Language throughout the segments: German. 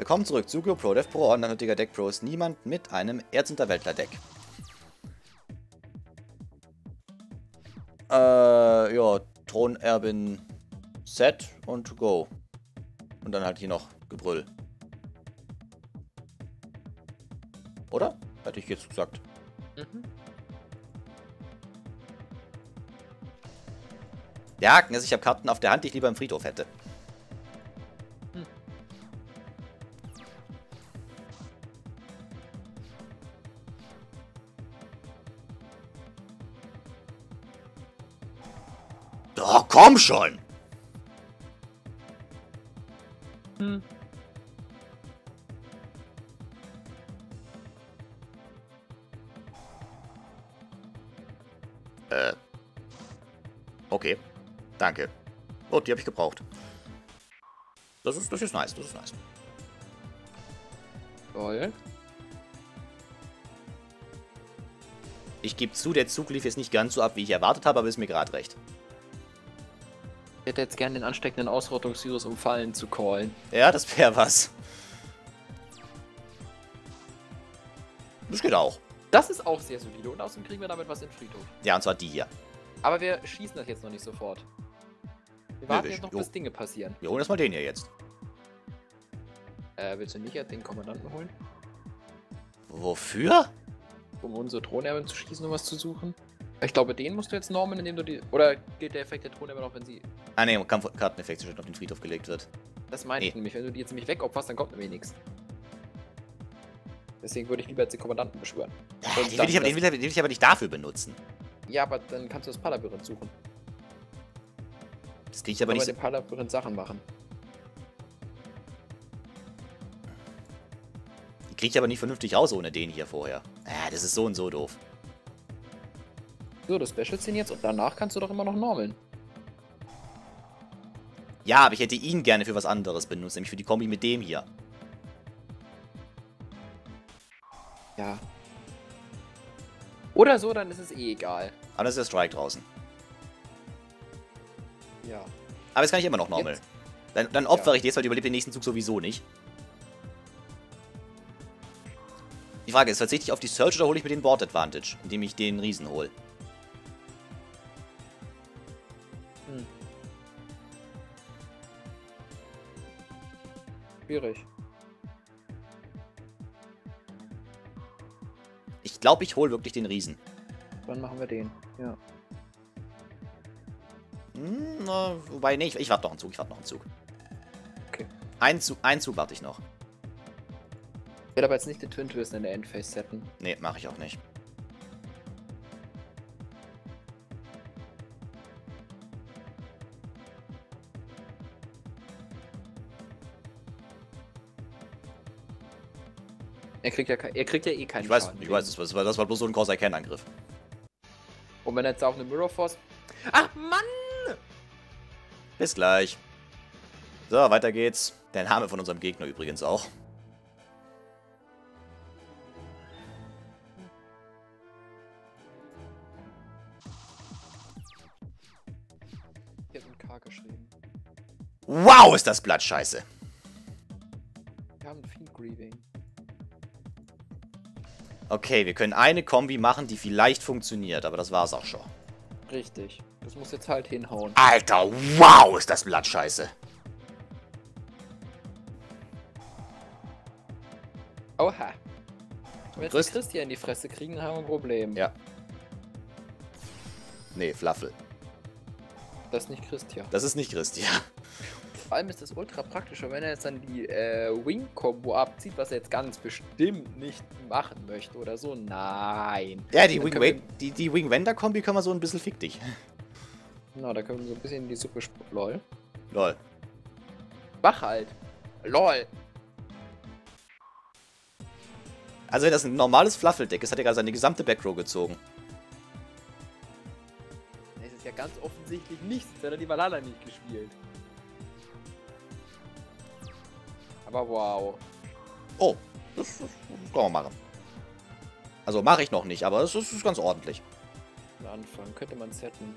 Willkommen zurück zu GoPro Dev Pro Online Deck Pro ist niemand mit einem Erzunterwäldler-Deck. Ja, Thronerbin Set und Go. Und dann halt hier noch Gebrüll. Oder? Hätte ich jetzt gesagt. Mhm. Der Haken ist, ich habe Karten auf der Hand, die ich lieber im Friedhof hätte. Oh, komm schon! Okay. Danke. Oh, die habe ich gebraucht. Das ist nice, das ist nice. Toll. Ich gebe zu, der Zug lief jetzt nicht ganz so ab, wie ich erwartet habe, aber ist mir gerade recht. Ich hätte jetzt gerne den ansteckenden Ausrottungsvirus, um Fallen zu callen. Ja, das wäre was. Das geht auch. Das ist auch sehr solide und außerdem kriegen wir damit was in den Friedhof. Ja, und zwar die hier. Aber wir schießen das jetzt noch nicht sofort. Wir warten jetzt noch, bis Dinge passieren. Wir holen erstmal den hier jetzt. Willst du nicht den Kommandanten holen? Wofür? Um unsere Thronerbin zu schießen, um was zu suchen? Ich glaube, den musst du jetzt normen, indem du die... Oder gilt der Effekt der Thronerbin auch, wenn sie... Ah ne, Kampfkarteneffekt zwischen auf den Friedhof gelegt wird. Das meine ich nämlich. Wenn du die jetzt nämlich wegopferst, dann kommt nämlich nichts. Deswegen würde ich lieber jetzt den Kommandanten beschwören. Den will ich aber nicht dafür benutzen. Ja, aber dann kannst du das Palabyrinth suchen. Das kriege ich aber nicht. Mit dem Palabyrinth Sachen machen. Die kriege ich aber nicht vernünftig raus ohne den hier vorher. Das ist so und so doof. So, du specialst ihn jetzt und danach kannst du doch immer noch normeln. Ja, aber ich hätte ihn gerne für was anderes benutzt, nämlich für die Kombi mit dem hier. Ja. Oder so, dann ist es eh egal. Aber das ist der Strike draußen. Ja. Aber jetzt kann ich immer noch normal. Dann opfere ich den jetzt, weil ich überlebe den nächsten Zug sowieso nicht. Die Frage ist, verzichte ich auf die Search oder hole ich mir den Board Advantage, indem ich den Riesen hole? Schwierig. Ich glaube, ich hole wirklich den Riesen. Dann machen wir den, ja. Wobei, nee, ich warte noch einen Zug, Okay. Einen Zug warte ich noch. Ich werde aber jetzt nicht den Twin Twist in der Endphase setzen. Nee, mache ich auch nicht. Er kriegt ja eh keinen Ich weiß, Schaden. das war bloß so ein Corsair-Can-Angriff. Und wenn er jetzt auf eine Mirror Force... Ach, Mann! Bis gleich. So, weiter geht's. Der Name von unserem Gegner übrigens auch. Ich habe ein K geschrieben. Wow, ist das Blatt scheiße. Wir haben Fiend Grieving. Okay, wir können eine Kombi machen, die vielleicht funktioniert, aber das war's auch schon. Richtig. Das muss jetzt halt hinhauen. Alter, wow, ist das Blatt scheiße. Oha. Wenn wir jetzt Christian in die Fresse kriegen, haben wir ein Problem. Ja. Nee, Flaffel. Das ist nicht Christian. Das ist nicht Christian. Vor allem ist das ultra praktisch, wenn er jetzt dann die Wing-Kombo abzieht, was er jetzt ganz bestimmt nicht machen möchte oder so. Nein. Ja, die Wing-Wender-Kombi können wir so ein bisschen fick dich. Na, da können wir so ein bisschen in die Suppe LOL. Lol. Wach halt. LOL. Also wenn das ein normales Fluffel-Deck ist, hat er gerade seine gesamte Backrow gezogen. Das ist ja ganz offensichtlich nichts, sonst hätte er die Valhalla nicht gespielt. Aber wow. Oh, das kann man machen. Also mache ich noch nicht, aber es ist ganz ordentlich. Am Anfang könnte man setten.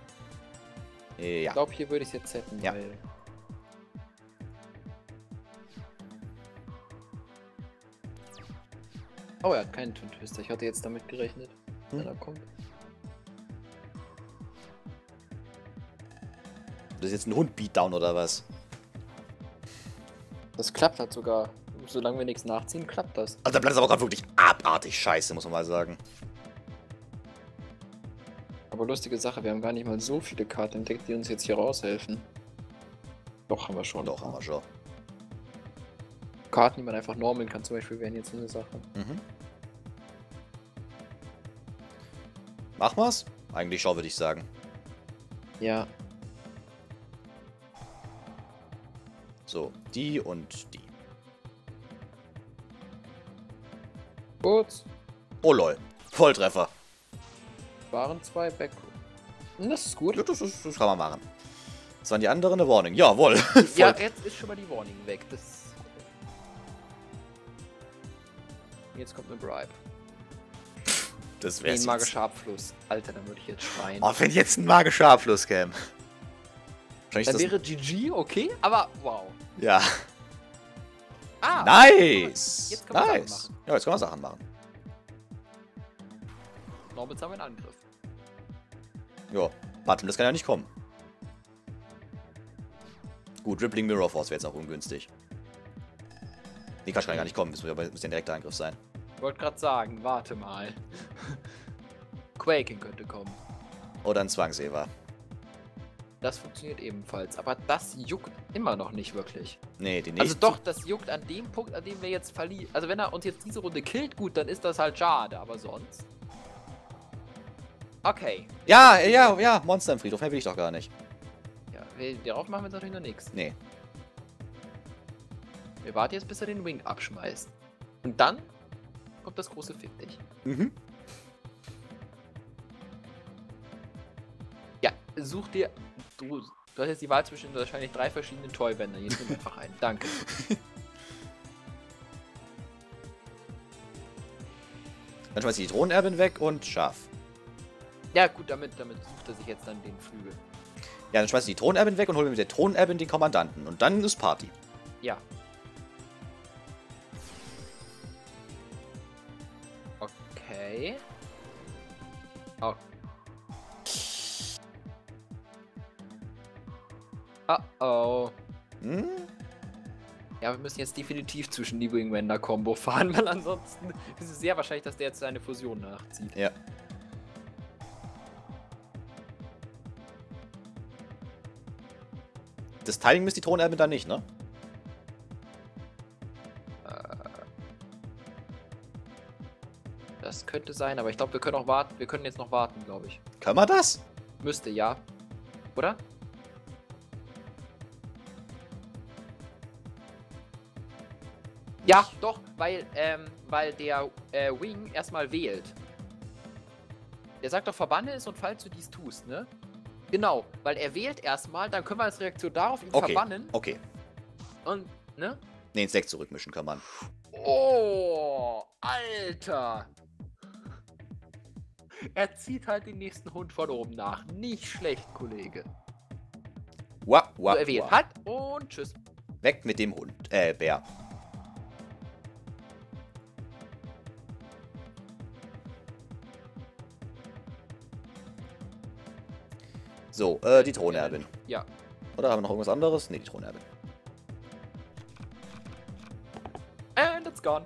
Ja. Ich glaube, hier würde ich es jetzt setten, Ja. weil... Oh, er hat keinen Twin Twister. Ich hatte jetzt damit gerechnet, wenn er kommt. Das ist jetzt ein Hund-Beatdown oder was? Das klappt halt sogar. Solange wir nichts nachziehen, klappt das. Also der Blatt ist aber gerade wirklich abartig scheiße, muss man mal sagen. Aber lustige Sache, wir haben gar nicht mal so viele Karten entdeckt, die uns jetzt hier raushelfen. Doch, haben wir schon. Doch, haben wir schon. Karten, die man einfach normeln kann, zum Beispiel, wären jetzt so eine Sache. Mhm. Machen wir's? Eigentlich schon, würde ich sagen. Ja. So, die und die. Kurz. Oh lol, Volltreffer. Waren 2 Back. Das ist gut. Ja, das kann man machen. Was waren die anderen? Eine Warning. Jawohl. Ja, jetzt ist schon mal die Warning weg. Das. Jetzt kommt eine Bribe. Das wäre Ein magischer Abfluss. Alter, dann würde ich jetzt schreien. Oh, wenn jetzt ein magischer Abfluss käme. Dann wäre GG okay, aber wow. Ja. Ah! Nice! Jetzt können wir Sachen Nice! machen. Ja, jetzt können wir Sachen machen. Normals haben wir einen Angriff. Ja, warte, das kann ja nicht kommen. Gut, Rippling Mirror Force wäre jetzt auch ungünstig. Nee, kann gar nicht kommen. Muss ja ein direkter Angriff sein. Ich wollte gerade sagen, warte mal. Quaking könnte kommen. Oder ein Zwangsever. Das funktioniert ebenfalls, aber das juckt immer noch nicht wirklich. Nee, die Also nächste. doch, das juckt an dem Punkt, an dem wir jetzt verlieren. Also wenn er uns jetzt diese Runde killt, gut, dann ist das halt schade, aber sonst... Okay. Ja, Monster im Friedhof. Mehr will ich doch gar nicht. Ja, darauf machen wir jetzt natürlich noch nichts. Nee. Wir warten jetzt, bis er den Wing abschmeißt. Und dann kommt das große Fick dich. Mhm. Ja, such dir... Du hast jetzt die Wahl zwischen wahrscheinlich 3 verschiedenen Toy-Bändern. Jetzt nimm einfach einen. Danke. Dann schmeiß ich die Thronenerbin weg und Schaf. Ja gut, damit sucht er sich jetzt dann den Flügel. Ja, dann schmeiß ich die Thronenerbin weg und hol mir mit der Thronenerbin den Kommandanten. Und dann ist Party. Ja. Okay. Oh. Oh. Hm? Ja, wir müssen jetzt definitiv zwischen die Wingwender-Kombo fahren, weil ansonsten ist es sehr wahrscheinlich, dass der jetzt seine Fusion nachzieht. Ja. Das Timing misst die Thronenerbin dann nicht, ne? Das könnte sein, aber ich glaube, wir können auch warten. Wir können jetzt noch warten, glaube ich. Können wir das? Müsste, ja. Oder? Ja, doch, weil der Wing erstmal wählt. Der sagt doch, verbanne es und falls du dies tust, ne? Genau, weil er wählt erstmal, dann können wir als Reaktion darauf ihn verbannen. Okay. Und, ne? Ne, ins Deck zurückmischen kann man. Oh, Alter! Er zieht halt den nächsten Hund von oben nach. Nicht schlecht, Kollege. So, er wählt. Halt und tschüss. Weg mit dem Hund. Bär. So, die Thronerbin. Ja. Oder haben wir noch irgendwas anderes? Ne, die Thronerbin. And it's gone.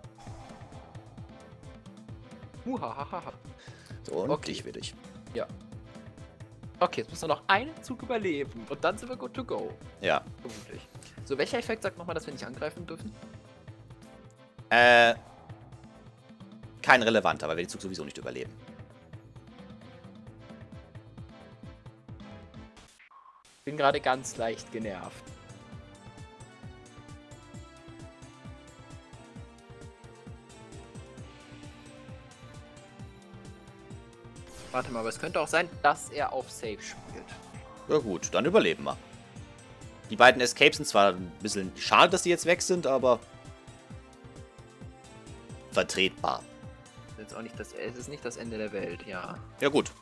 Muhahaha. So, und Okay. dich will ich. Ja. Okay, jetzt müssen wir noch einen Zug überleben. Und dann sind wir good to go. Ja. Vermutlich. So, welcher Effekt sagt nochmal, dass wir nicht angreifen dürfen? Kein relevanter, weil wir den Zug sowieso nicht überleben. Bin gerade ganz leicht genervt. Warte mal, aber es könnte auch sein, dass er auf Safe spielt. Ja gut, dann überleben wir. Die beiden Escapes sind zwar ein bisschen schade, dass die jetzt weg sind, aber vertretbar. Jetzt auch nicht es ist nicht das Ende der Welt, ja. Ja gut.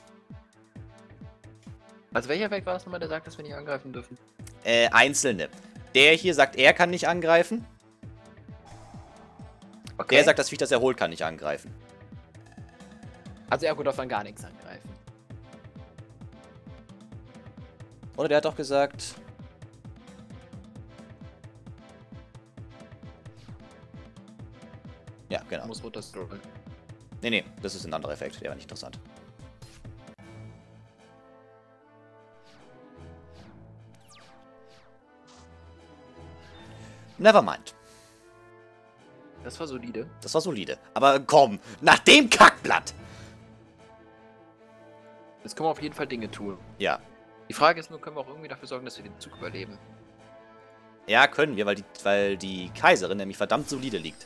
Also welcher Effekt war das nochmal, der sagt, dass wir nicht angreifen dürfen? Einzelne. Der hier sagt, er kann nicht angreifen. Okay. Der sagt, das Viech, das er holt, kann nicht angreifen. Also Ergo darf dann gar nichts angreifen. Oder der hat doch gesagt... Ja, genau. Muss runterscrollen. Nee, das ist ein anderer Effekt. Der war nicht interessant. Nevermind. Das war solide. Das war solide. Aber komm, nach dem Kackblatt! Jetzt können wir auf jeden Fall Dinge tun. Ja. Die Frage ist nur, können wir auch irgendwie dafür sorgen, dass wir den Zug überleben? Ja, können wir, weil die Kaiserin nämlich verdammt solide liegt.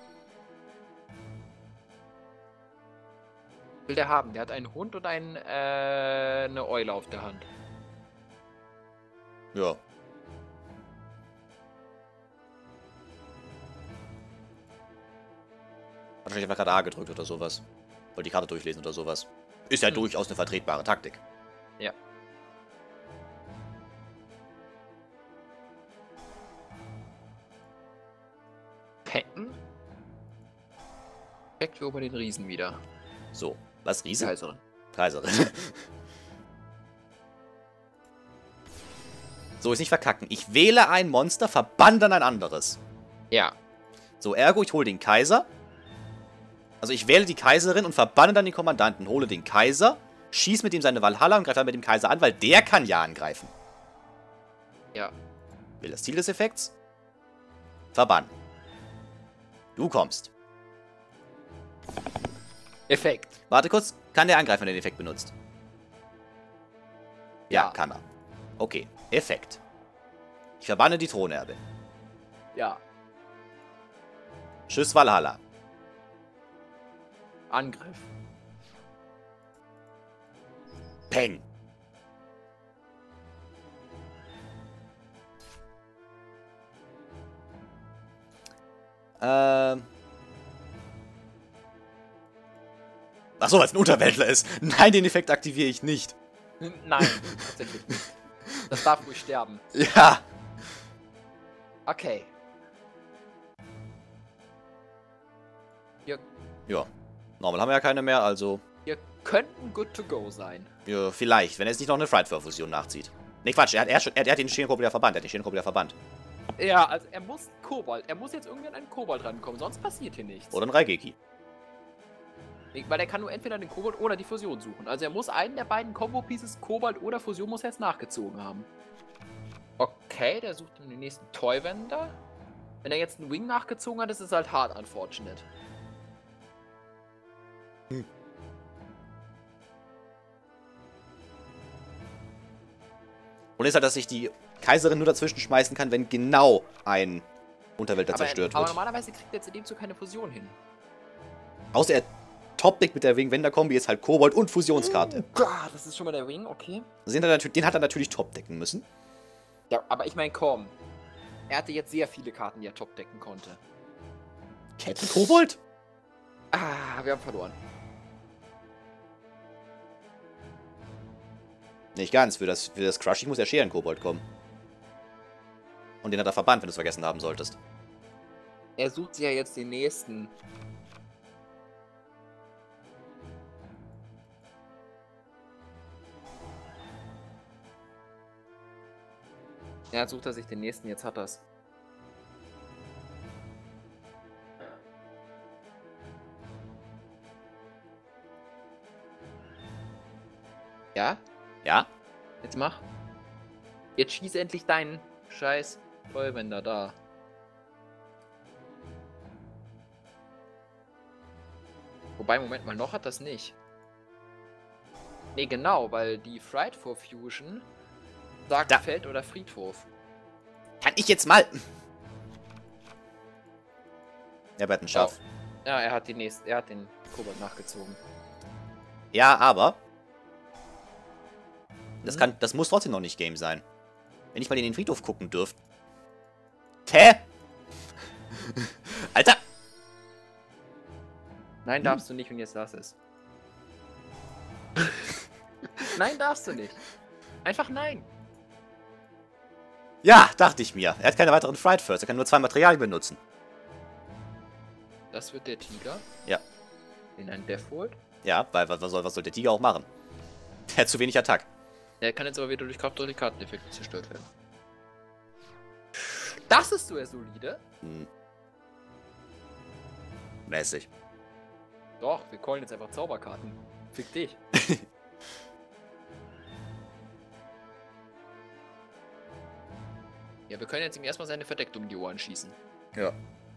Will der haben? Der hat einen Hund und eine Eule auf der Hand. Ja. Wahrscheinlich einfach gerade A gedrückt oder sowas. Wollte die Karte durchlesen oder sowas. Ist ja durchaus eine vertretbare Taktik. Ja. Pecken? Peckt wir über den Riesen wieder. So, was Riese? Kaiserin. Kaiserin. So, ist nicht verkacken. Ich wähle ein Monster, verbann dann ein anderes. Ja. So, ergo, ich hole den Kaiser. Also ich wähle die Kaiserin und verbanne dann den Kommandanten. Hole den Kaiser, schieß mit ihm seine Valhalla und greife dann mit dem Kaiser an, weil der kann ja angreifen. Ja. Will das Ziel des Effekts? Verbannen. Du kommst. Effekt. Warte kurz, kann der angreifen, wenn er den Effekt benutzt? Ja, Ja. kann er. Okay, Effekt. Ich verbanne die Thronerbin. Ja. Tschüss Valhalla. Angriff. Peng. Achso, weil es ein Unterweltler ist. Nein, den Effekt aktiviere ich nicht. Nein, tatsächlich nicht. Das darf ruhig sterben. Ja. Okay. Ja. Normal haben wir ja keine mehr, also... Wir könnten good to go sein. Ja, vielleicht, wenn er jetzt nicht noch eine Frightfur-Fusion nachzieht. Ne, Quatsch, er hat den Schädenkobold ja verbannt. Ja, also er muss Kobold. Er muss jetzt irgendwie an einen Kobold rankommen, sonst passiert hier nichts. Oder ein Raigeki. Weil er kann nur entweder den Kobold oder die Fusion suchen. Also er muss einen der beiden Combo-Pieces, Kobold oder Fusion, muss er jetzt nachgezogen haben. Okay, der sucht den nächsten Toy-Wender. Wenn er jetzt einen Wing nachgezogen hat, ist es halt hart unfortunate. Und ist halt, dass ich die Kaiserin nur dazwischen schmeißen kann, wenn genau ein Unterweltler zerstört Aber wird. normalerweise kriegt er zu dem Zug keine Fusion hin. Außer er Top-Deck mit der Wing-Wender-Kombi ist halt Kobold und Fusionskarte. Das ist schon mal der Wing, okay. Den hat er natürlich top-decken müssen. Ja, aber ich meine, komm. Er hatte jetzt sehr viele Karten, die er top decken konnte. Kettenkobold? Ah, wir haben verloren. Nicht ganz. Für das Crushing muss der Scherenkobold kommen. Und den hat er verbannt, wenn du es vergessen haben solltest. Er sucht sich ja jetzt den nächsten. Ja, sucht er sich den nächsten, jetzt hat er's. Ja? Ja? Jetzt mach. Jetzt schieß endlich deinen scheiß Vollwender da. Wobei, Moment mal, noch hat das nicht. Nee, genau, weil die Frightfur Fusion sagt Da. Feld oder Friedhof. Kann ich jetzt mal... Ja, er hat einen Schaf. Ja, er hat den Kobold nachgezogen. Ja, aber... Das muss trotzdem noch nicht Game sein. Wenn ich mal in den Friedhof gucken dürfte. Hä? Alter! Nein, darfst du nicht und jetzt lass es. Nein, darfst du nicht. Einfach nein. Ja, dachte ich mir. Er hat keine weiteren Fright First. Er kann nur 2 Materialien benutzen. Das wird der Tiger. Ja. Den ein Deathhold. Ja, weil was soll der Tiger auch machen? Der hat zu wenig Attack. Der kann jetzt aber wieder durch Kraft oder die Karteneffekte zerstört werden. Das ist so eher solide. Hm. Mäßig. Doch, wir callen jetzt einfach Zauberkarten. Fick dich. Ja, wir können jetzt ihm erstmal seine verdeckt um die Ohren schießen. Ja.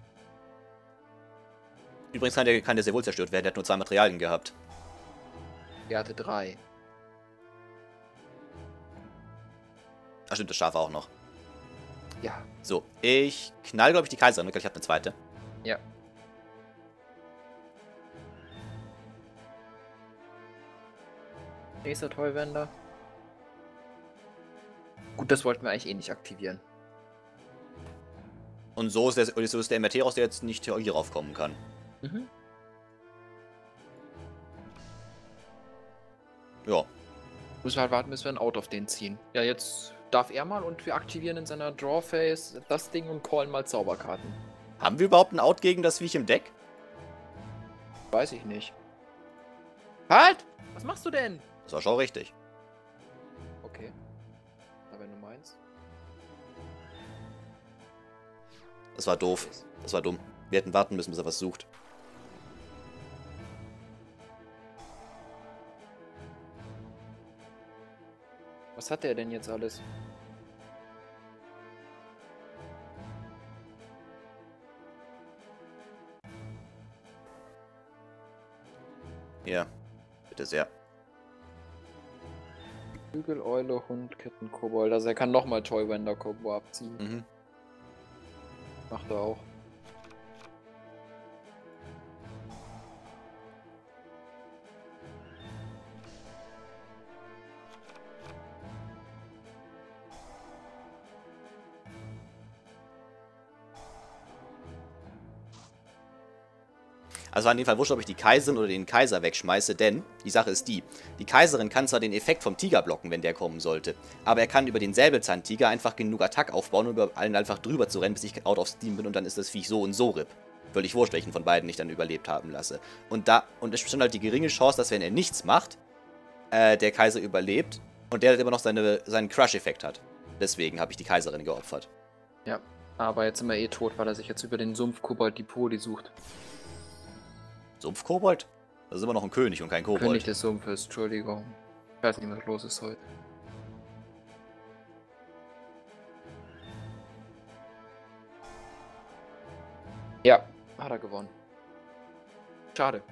Übrigens kann der sehr wohl zerstört werden, der hat nur 2 Materialien gehabt. Er hatte 3. Ach stimmt, das Schaf auch noch. Ja. So, ich knall, glaube ich, die Kaiserin. Ich habe eine zweite. Ja. Nächster Tollwender. Gut, das wollten wir eigentlich eh nicht aktivieren. Und so ist der MRT raus, der jetzt nicht hier raufkommen kann. Mhm. Ja. Müssen wir halt warten, bis wir ein Out auf den ziehen. Ja, jetzt darf er mal und wir aktivieren in seiner Drawphase das Ding und callen mal Zauberkarten. Haben wir überhaupt ein Out gegen das Viech im Deck? Weiß ich nicht. Halt! Was machst du denn? Das war schon richtig. Okay. Na, wenn du meinst. Das war doof. Das war dumm. Wir hätten warten müssen, bis er was sucht. Was hat der denn jetzt alles? Ja. Bitte sehr. Hügel, Eule, Hund, Kitten, Kobold. Also er kann nochmal Tollwender Combo abziehen. Mhm. Macht er auch. Also an dem Fall wurscht, ob ich die Kaiserin oder den Kaiser wegschmeiße, denn die Sache ist die Kaiserin kann zwar den Effekt vom Tiger blocken, wenn der kommen sollte, aber er kann über den Säbelzahntiger einfach genug Attack aufbauen, um über allen einfach drüber zu rennen, bis ich out of Steam bin und dann ist das Viech so und so RIP. Völlig wurscht, welchen von beiden ich dann überlebt haben lasse. Und es bestand halt die geringe Chance, dass wenn er nichts macht, der Kaiser überlebt und der halt immer noch seinen Crush-Effekt hat. Deswegen habe ich die Kaiserin geopfert. Ja, aber jetzt sind wir eh tot, weil er sich jetzt über den Sumpf-Kobold die Poli sucht. Sumpfkobold? Das ist immer noch ein König und kein Kobold. König des Sumpfes, Entschuldigung. Ich weiß nicht, was los ist heute. Ja, hat er gewonnen. Schade.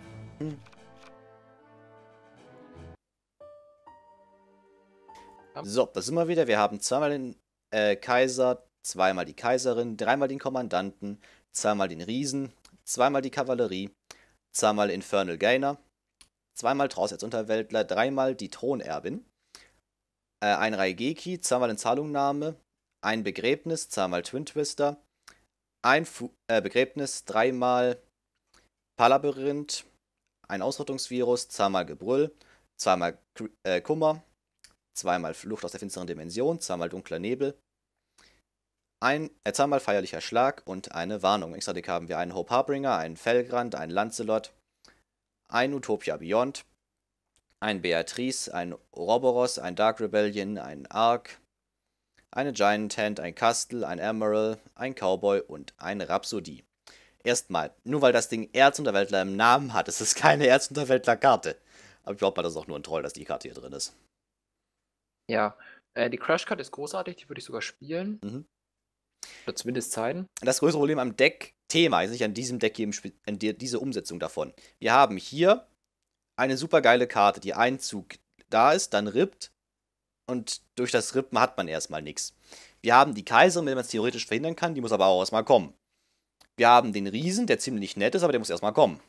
So, da sind wir wieder. Wir haben zweimal den Kaiser, zweimal die Kaiserin, dreimal den Kommandanten, zweimal den Riesen, zweimal die Kavallerie, zweimal Infernal Gainer, zweimal Trauerzunterwäldler, dreimal die Thronerbin, ein Raigeki, zweimal in Zahlungnahme, ein Begräbnis, zweimal Twin Twister, ein Begräbnis, dreimal Palabyrinth, ein Ausrottungsvirus, zweimal Gebrüll, zweimal Kummer, zweimal Flucht aus der finsteren Dimension, zweimal dunkler Nebel, zweimal feierlicher Schlag und eine Warnung. Extra Deck haben wir einen Hope Harbinger, einen Felgrand, einen Lancelot, ein Utopia Beyond, ein Beatrice, ein Ouroboros, ein Dark Rebellion, ein Ark, eine Giant Hand, ein Kastel, ein Emerald, ein Cowboy und ein Rhapsodie. Erstmal, nur weil das Ding Erzunterwäldler im Namen hat, ist es keine Erzunterwäldler-Karte. Aber ich glaube mal, das ist auch nur ein Troll, dass die Karte hier drin ist. Ja, die Crash Card ist großartig, die würde ich sogar spielen. Mhm. Oder zumindest zeigen. Das größere Problem am Deck-Thema ist nicht an diesem Deck hier, diese Umsetzung davon. Wir haben hier eine super geile Karte, die ein Zug da ist, dann rippt und durch das Rippen hat man erstmal nichts. Wir haben die Kaiserin, wenn man es theoretisch verhindern kann, die muss aber auch erstmal kommen. Wir haben den Riesen, der ziemlich nett ist, aber der muss erstmal kommen.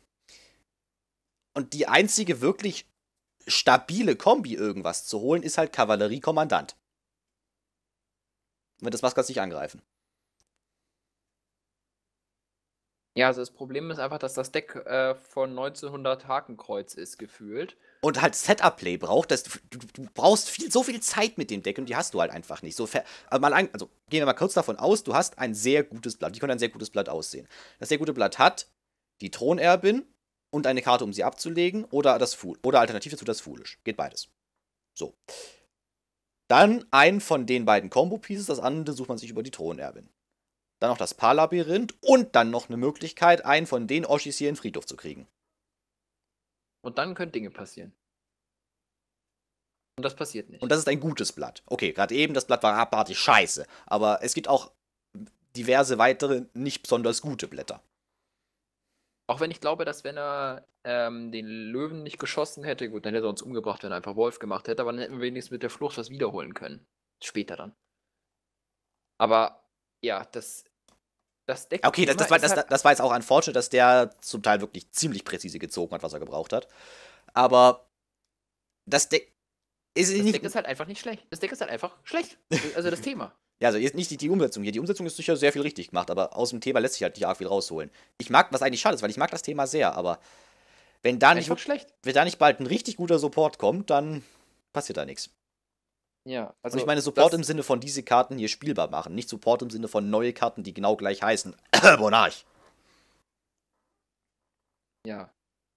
Und die einzige wirklich stabile Kombi irgendwas zu holen, ist halt Kavallerie-Kommandant. Wenn das was kannst du nicht angreifen. Ja, also das Problem ist einfach, dass das Deck von 1900 Hakenkreuz ist, gefühlt. Und halt Setup-Play braucht, du brauchst so viel Zeit mit dem Deck und die hast du halt einfach nicht. Also gehen wir mal kurz davon aus, du hast ein sehr gutes Blatt. Wie könnte ein sehr gutes Blatt aussehen? Das sehr gute Blatt hat die Thronerbin und eine Karte, um sie abzulegen, oder oder alternativ dazu das Foolish. Geht beides. So. Dann einen von den beiden Combo-Pieces, das andere sucht man sich über die Thronerbin. Dann noch das Paarlabyrinth und dann noch eine Möglichkeit, einen von den Oshis hier in den Friedhof zu kriegen. Und dann können Dinge passieren. Und das passiert nicht. Und das ist ein gutes Blatt. Okay, gerade eben, das Blatt war abartig scheiße. Aber es gibt auch diverse weitere, nicht besonders gute Blätter. Auch wenn ich glaube, dass wenn er den Löwen nicht geschossen hätte, gut, dann hätte er uns umgebracht, wenn er einfach Wolf gemacht hätte, aber dann hätten wir wenigstens mit der Flucht was wiederholen können. Später dann. Aber ja, das Deck. Okay, das war jetzt auch unfortunate, dass der zum Teil wirklich ziemlich präzise gezogen hat, was er gebraucht hat. Aber das Deck ist das nicht. Deck ist halt einfach nicht schlecht. Das Deck ist halt einfach schlecht. Also das Thema. Ja, also jetzt nicht die Umsetzung hier. Die Umsetzung ist sicher sehr viel richtig gemacht, aber aus dem Thema lässt sich halt nicht arg viel rausholen. Ich mag, was eigentlich schade ist, weil ich mag das Thema sehr, aber wenn da nicht bald ein richtig guter Support kommt, dann passiert da nichts. Ja, also. Und ich meine Support im Sinne von diese Karten hier spielbar machen, nicht Support im Sinne von neue Karten, die genau gleich heißen. Monarch. Ja.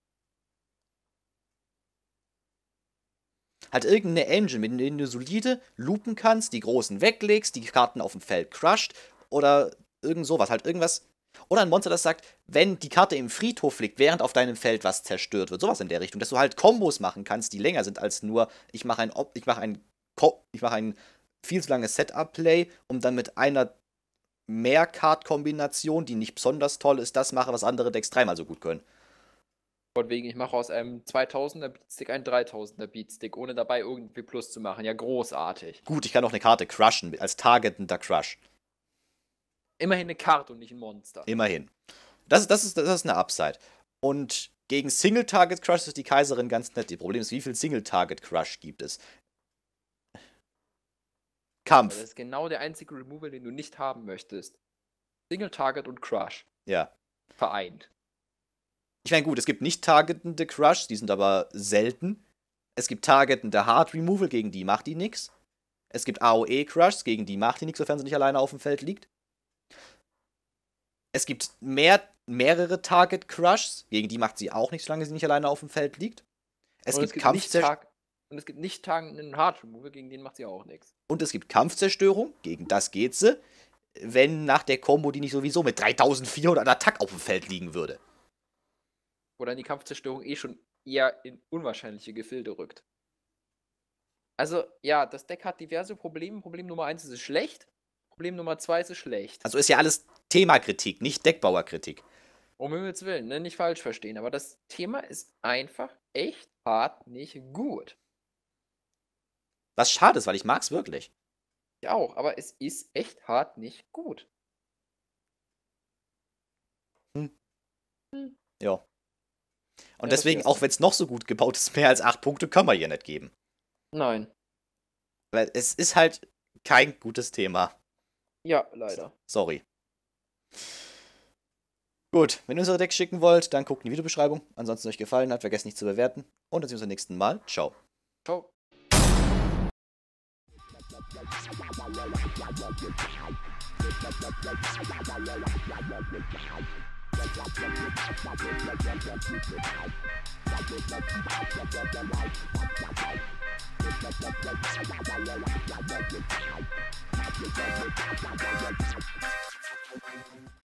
Halt irgendeine Engine, mit der du solide loopen kannst, die großen weglegst, die Karten auf dem Feld crusht oder irgend sowas. Halt irgendwas. Oder ein Monster, das sagt, wenn die Karte im Friedhof liegt, während auf deinem Feld was zerstört wird. Sowas in der Richtung. Dass du halt Kombos machen kannst, die länger sind als nur, ich mache ein viel zu langes Setup-Play, um dann mit einer Mehr-Card-Kombination, die nicht besonders toll ist, das mache, was andere Decks dreimal so gut können. Von wegen, ich mache aus einem 2000er Beatstick einen 3000er Beatstick, ohne dabei irgendwie Plus zu machen. Ja, großartig. Gut, ich kann auch eine Karte crushen, als targetender Crush. Immerhin eine Karte und nicht ein Monster. Immerhin. Das ist eine Upside. Und gegen Single-Target-Crush ist die Kaiserin ganz nett. Das Problem ist, wie viel Single-Target-Crush gibt es? Kampf. Das ist genau der einzige Removal, den du nicht haben möchtest. Single Target und Crush. Ja. Vereint. Ich meine, gut, es gibt nicht targetende Crush, die sind aber selten. Es gibt targetende Hard Removal, gegen die macht die nix. Es gibt AOE-Crushs, gegen die macht die nix, sofern sie nicht alleine auf dem Feld liegt. Es gibt mehrere Target-Crushs, gegen die macht sie auch nichts, solange sie nicht alleine auf dem Feld liegt. Es gibt nicht targetenden Hard Removal, gegen den macht sie auch nichts. Und es gibt Kampfzerstörung, gegen das geht sie, wenn nach der Combo die nicht sowieso mit 3400 Attack auf dem Feld liegen würde. Wo dann die Kampfzerstörung schon eher in unwahrscheinliche Gefilde rückt. Also, ja, das Deck hat diverse Probleme. Problem Nummer 1 ist es schlecht. Problem Nummer 2 ist es schlecht. Also ist ja alles Themakritik, nicht Deckbauerkritik. Um Himmels Willen, ne? Nicht falsch verstehen. Aber das Thema ist einfach echt hart nicht gut. Was schade ist, weil ich mag's wirklich. Ich auch, aber es ist echt hart nicht gut. Ja. Und deswegen, auch wenn es noch so gut gebaut ist, mehr als 8 Punkte können wir hier nicht geben. Nein. Weil es ist halt kein gutes Thema. Ja, leider. Sorry. Gut, wenn ihr unsere Decks schicken wollt, dann guckt in die Videobeschreibung. Ansonsten, wenn euch gefallen hat, vergesst nicht zu bewerten. Und dann sehen wir uns beim nächsten Mal. Ciao. Ciao.